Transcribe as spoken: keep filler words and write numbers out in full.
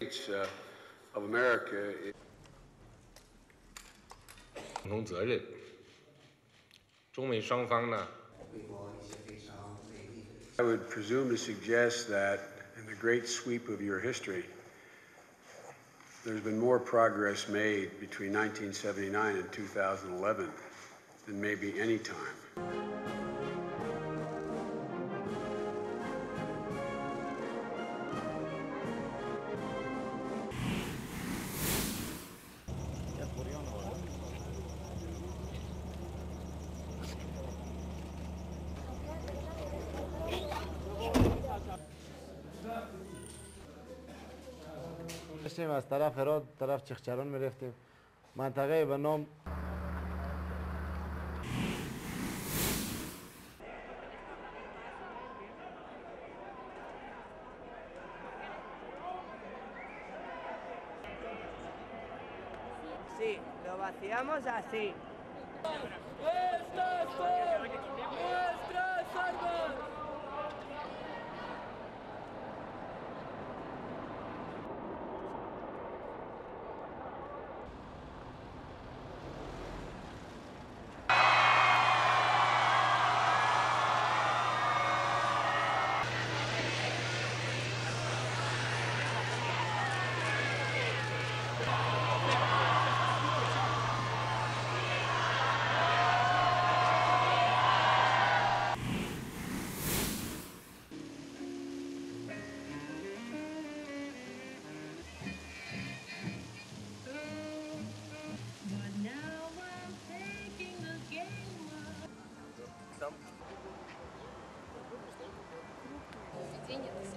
States uh, of America. 共同责任，中美双方呢 I would presume to suggest that in the great sweep of your history, there's been more progress made between nineteen seventy-nine and two thousand eleven than maybe any time. داشتیم از طرف هرات طرف چخچران میرفتیم منطقه به نام Sí, lo vaciamos así. ¡Estas son nuestras armas! Денег